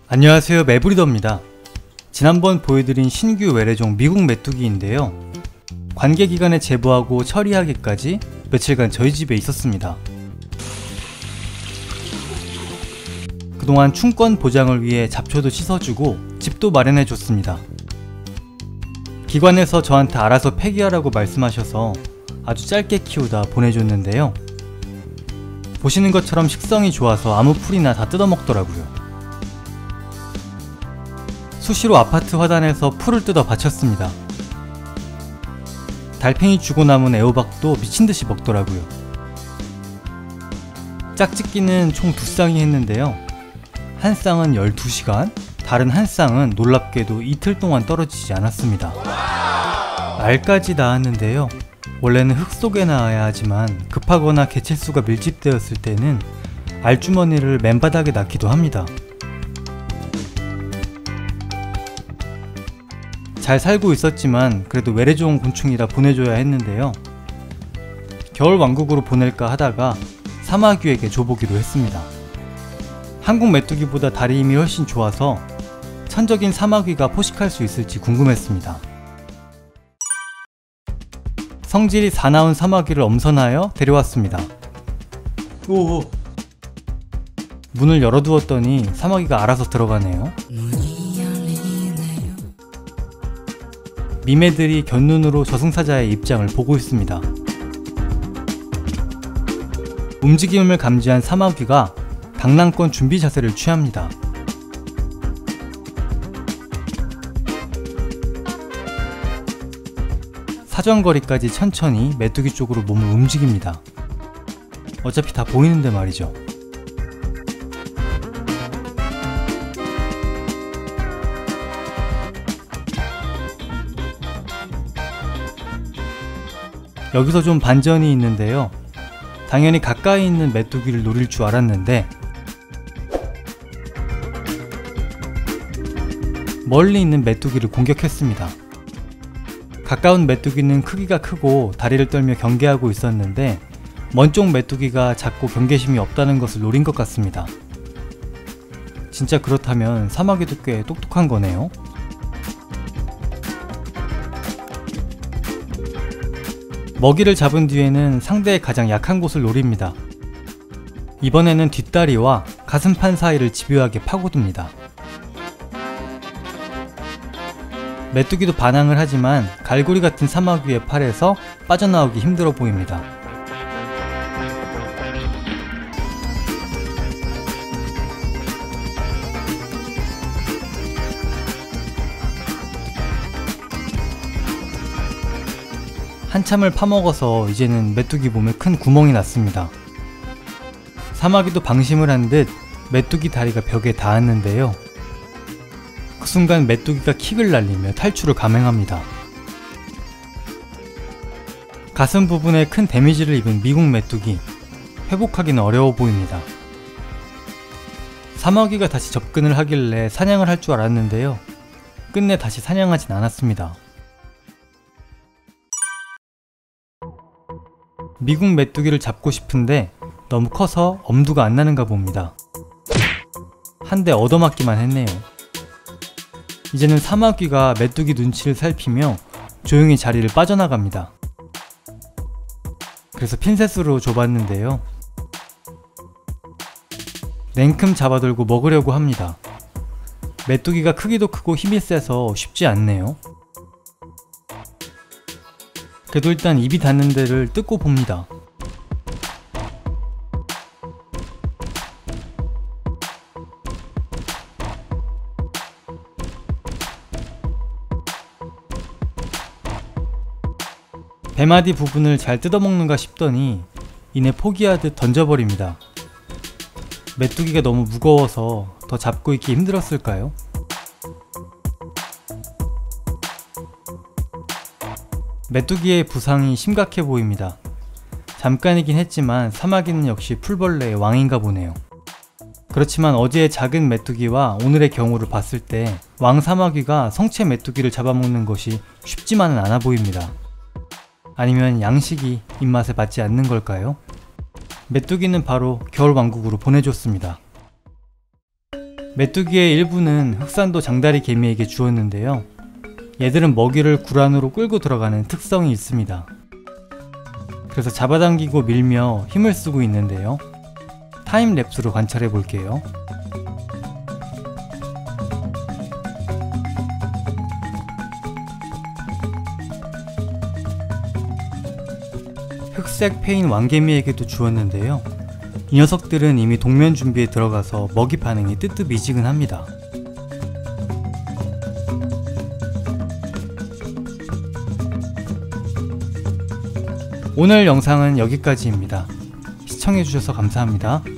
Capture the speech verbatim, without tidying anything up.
안녕하세요, 매브리더입니다. 지난번 보여드린 신규 외래종 미국 메뚜기인데요, 관계기관에 제보하고 처리하기까지 며칠간 저희 집에 있었습니다. 그동안 충권 보장을 위해 잡초도 씻어주고 집도 마련해줬습니다. 기관에서 저한테 알아서 폐기하라고 말씀하셔서 아주 짧게 키우다 보내줬는데요, 보시는 것처럼 식성이 좋아서 아무 풀이나 다 뜯어먹더라고요. 수시로 아파트 화단에서 풀을 뜯어 바쳤습니다. 달팽이 주고 남은 애호박도 미친듯이 먹더라고요. 짝짓기는 총 두 쌍이 했는데요, 한 쌍은 열두 시간, 다른 한 쌍은 놀랍게도 이틀 동안 떨어지지 않았습니다. 알까지 낳았는데요, 원래는 흙 속에 낳아야 하지만 급하거나 개체수가 밀집되었을 때는 알주머니를 맨바닥에 낳기도 합니다. 잘 살고 있었지만 그래도 외래종 곤충이라 보내줘야 했는데요, 겨울 왕국으로 보낼까 하다가 사마귀에게 줘보기로 했습니다. 한국 메뚜기보다 다리 힘이 훨씬 좋아서 천적인 사마귀가 포식할 수 있을지 궁금했습니다. 성질이 사나운 사마귀를 엄선하여 데려왔습니다. 오. 문을 열어두었더니 사마귀가 알아서 들어가네요. 미매들이 곁눈으로 저승사자의 입장을 보고 있습니다. 움직임을 감지한 사마귀가 당랑권 준비 자세를 취합니다. 사정거리까지 천천히 메뚜기 쪽으로 몸을 움직입니다. 어차피 다 보이는데 말이죠. 여기서 좀 반전이 있는데요, 당연히 가까이 있는 메뚜기를 노릴 줄 알았는데 멀리 있는 메뚜기를 공격했습니다. 가까운 메뚜기는 크기가 크고 다리를 떨며 경계하고 있었는데 먼 쪽 메뚜기가 작고 경계심이 없다는 것을 노린 것 같습니다. 진짜 그렇다면 사마귀도 꽤 똑똑한 거네요. 먹이를 잡은 뒤에는 상대의 가장 약한 곳을 노립니다. 이번에는 뒷다리와 가슴판 사이를 집요하게 파고듭니다. 메뚜기도 반항을 하지만 갈고리 같은 사마귀의 팔에서 빠져나오기 힘들어 보입니다. 한참을 파먹어서 이제는 메뚜기 몸에 큰 구멍이 났습니다. 사마귀도 방심을 한 듯 메뚜기 다리가 벽에 닿았는데요, 그 순간 메뚜기가 킥을 날리며 탈출을 감행합니다. 가슴 부분에 큰 데미지를 입은 미국 메뚜기, 회복하기는 어려워 보입니다. 사마귀가 다시 접근을 하길래 사냥을 할 줄 알았는데요, 끝내 다시 사냥하진 않았습니다. 미국 메뚜기를 잡고 싶은데 너무 커서 엄두가 안 나는가 봅니다. 한 대 얻어맞기만 했네요. 이제는 사마귀가 메뚜기 눈치를 살피며 조용히 자리를 빠져나갑니다. 그래서 핀셋으로 줘봤는데요, 냉큼 잡아들고 먹으려고 합니다. 메뚜기가 크기도 크고 힘이 세서 쉽지 않네요. 그래도 일단 입이 닿는 데를 뜯고 봅니다. 배마디 부분을 잘 뜯어먹는가 싶더니 이내 포기하듯 던져버립니다. 메뚜기가 너무 무거워서 더 잡고 있기 힘들었을까요? 메뚜기의 부상이 심각해 보입니다. 잠깐이긴 했지만 사마귀는 역시 풀벌레의 왕인가 보네요. 그렇지만 어제의 작은 메뚜기와 오늘의 경우를 봤을 때 왕사마귀가 성체 메뚜기를 잡아먹는 것이 쉽지만은 않아 보입니다. 아니면 양식이 입맛에 맞지 않는 걸까요? 메뚜기는 바로 겨울왕국으로 보내줬습니다. 메뚜기의 일부는 흑산도 장다리 개미에게 주었는데요. 얘들은 먹이를 굴 안으로 끌고 들어가는 특성이 있습니다. 그래서 잡아당기고 밀며 힘을 쓰고 있는데요. 타임랩스로 관찰해 볼게요. 흑색 페인 왕개미에게도 주었는데요. 이 녀석들은 이미 동면 준비에 들어가서 먹이 반응이 뜨뜻미지근합니다. 오늘 영상은 여기까지입니다. 시청해주셔서 감사합니다.